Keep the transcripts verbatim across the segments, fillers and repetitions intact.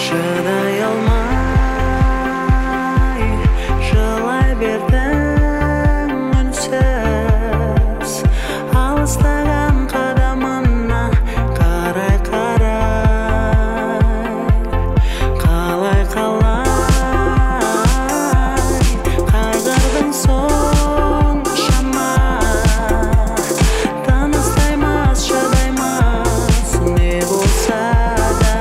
шыдай алмай жылай бердің үнсіз алыстаған қадамына қарай қарай қалай қалай қайғырдың соншама таныстаймас шыдаймас не болса да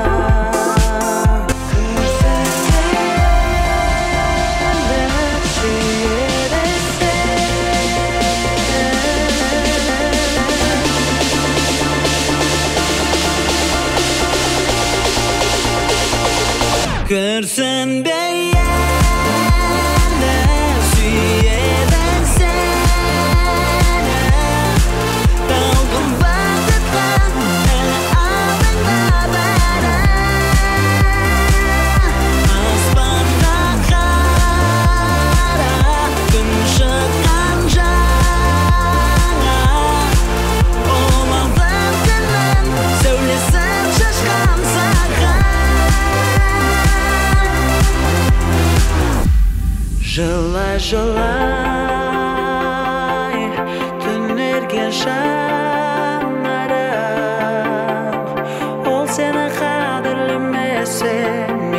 күрсінбе енді сүйеді сені талғын бақытқа әлі алдыңда бәрі аспанға қара күн шыққан жаңа ол алтын күннің сәулесін шашқан саған жылай жылай түнерген жанарым ол сені қадірлемесе